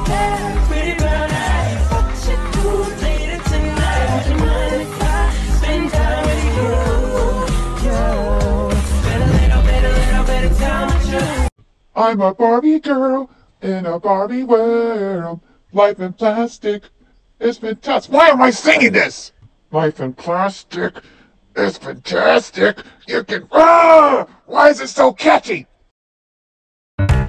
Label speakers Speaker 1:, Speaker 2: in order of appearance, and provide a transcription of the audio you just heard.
Speaker 1: hair, pretty brown eyes. What you do later tonight? Would you mind if I spend time with you? Spend a little bit of time with you.
Speaker 2: I'm a Barbie girl in a Barbie world. Life in plastic is fantastic. Why am I singing this? Life in plastic is fantastic. You can. Ah! Why is it so catchy?